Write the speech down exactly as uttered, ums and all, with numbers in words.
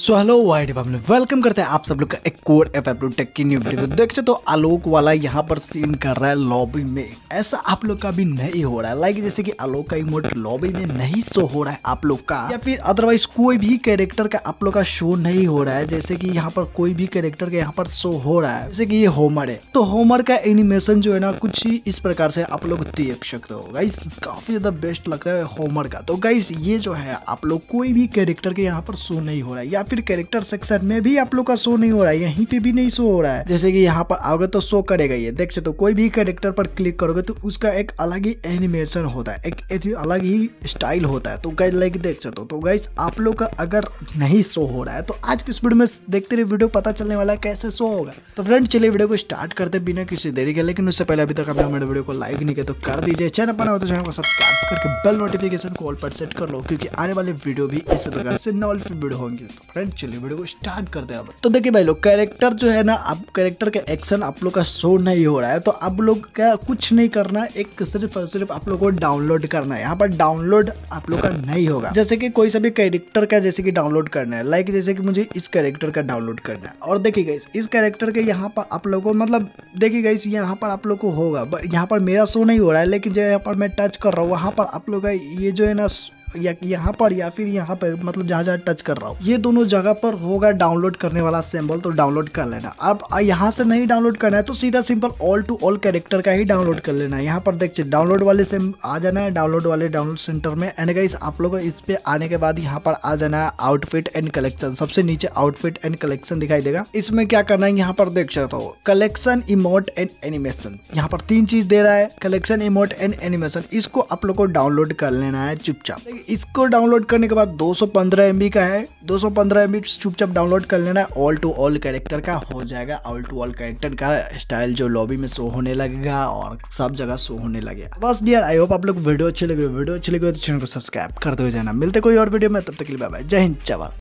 सो hello wide family, welcome करते हैं आप सब लोग का एक कोर एफ अपलोड टेक की न्यू वीडियो। देख सकते तो आलोक वाला यहाँ पर सीन कर रहा है लॉबी में। ऐसा आप लोग का भी नहीं हो रहा है, लाइक जैसे कि आलोक का इमोट लॉबी में नहीं शो हो रहा है आप लोग का, या फिर अदरवाइज कोई भी कैरेक्टर का आप लोग का शो नहीं हो रहा है। जैसे कि यहाँ पर कोई भी कैरेक्टर का यहाँ पर शो हो रहा है, जैसे कि ये होमर है तो होमर का एनिमेशन जो है ना कुछ ही इस प्रकार से आप लोग देख सकते हो गाइस। काफी ज्यादा बेस्ट लगता है होमर का। तो गाइस ये जो है आप लोग कोई भी कैरेक्टर के यहाँ पर शो नहीं हो रहा है, या फिर कैरेक्टर सेक्शन में भी आप लोग का शो नहीं हो रहा है, यहीं पे भी नहीं शो हो रहा है। जैसे कि यहाँ पर आओगे तो शो करेगा ये, देख सकते हो। कोई भी कैरेक्टर पर क्लिक करोगे तो उसका एक अलग ही एनिमेशन होता है, एक अलग ही स्टाइल होता है। तो गाइस लाइक देख सकते हो। तो गाइस आप लोग का अगर नहीं शो हो रहा है तो आज की इस वीडियो में देखते रहिए, वीडियो पता चलने वाला है कैसे शो होगा। तो फ्रेंड चलिए वीडियो को स्टार्ट करते बिना किसी देरी के। लेकिन उससे पहले अभी तक आपने हमारे वीडियो को लाइक नहीं किया तो कर दीजिए, चैनल बना हो तो चैनल को सब्सक्राइब करके बेल नोटिफिकेशन को ऑल पर सेट कर लो, क्योंकि आने वाले वीडियो भी इस प्रकार से नॉलेज वीडियो होंगे। तो फ्रेंड चलिए वीडियो को स्टार्ट करते हैं अब। तो देखिए भाई लोग, कैरेक्टर जो है ना, आप कैरेक्टर का एक्शन आप लोग का शो नहीं हो रहा है तो आप लोग का कुछ नहीं करना, एक सिर्फ और सिर्फ आप लोग को डाउनलोड करना है। यहाँ पर डाउनलोड आप लोग का नहीं होगा। जैसे कि कोई सा भी कैरेक्टर का जैसे कि डाउनलोड करना है, लाइक जैसे कि मुझे इस कैरेक्टर का डाउनलोड करना है, और देखिए गाइस इस कैरेक्टर के यहाँ पर आप लोग को मतलब देखिए गाइस यहाँ पर आप लोग को होगा, बट यहाँ पर मेरा शो नहीं हो रहा है। लेकिन जो यहाँ पर मैं टच कर रहा हूँ वहाँ पर आप लोग का ये जो है ना, या यहाँ पर या फिर यहाँ पर मतलब जहाँ जहाँ टच कर रहा हूँ ये दोनों जगह पर होगा डाउनलोड करने वाला सिंबल। तो डाउनलोड कर लेना। अब यहाँ से नहीं डाउनलोड करना है तो सीधा simple all to all character का ही डाउनलोड कर लेना है। यहाँ पर देखिए डाउनलोड वाले से आ जाना है, डाउनलोड वाले डाउनलोड सेंटर में। एंड गाइस आप लोगों को इस पे आने के बाद यहाँ पर आ जाना है आउटफिट एंड कलेक्शन। सबसे नीचे आउटफिट एंड कलेक्शन दिखाई देगा। इसमें क्या करना है, यहाँ पर देख सकते हो कलेक्शन, इमोट एंड एनिमेशन। यहाँ पर तीन चीज दे रहा है, कलेक्शन, इमोट एंड एनिमेशन। इसको आप लोग को डाउनलोड कर लेना है चुपचाप। इसको डाउनलोड करने के बाद दो सौ पंद्रह एम बी का है, दो सौ पंद्रह एम बी चुपचाप डाउनलोड कर लेना है। ऑल टू ऑल कैरेक्टर का हो जाएगा। ऑल टू ऑल कैरेक्टर का स्टाइल जो लॉबी में शो होने लगेगा और सब जगह शो होने लगेगा। बस डियर, आई होप आप लोग वीडियो अच्छी लगे वीडियो अच्छी लगे तो चैनल को सब्सक्राइब करते हुए जाना। मिलते कोई और वीडियो में, तब तक के लिए बाय बाय, जय हिंद, जय भारत।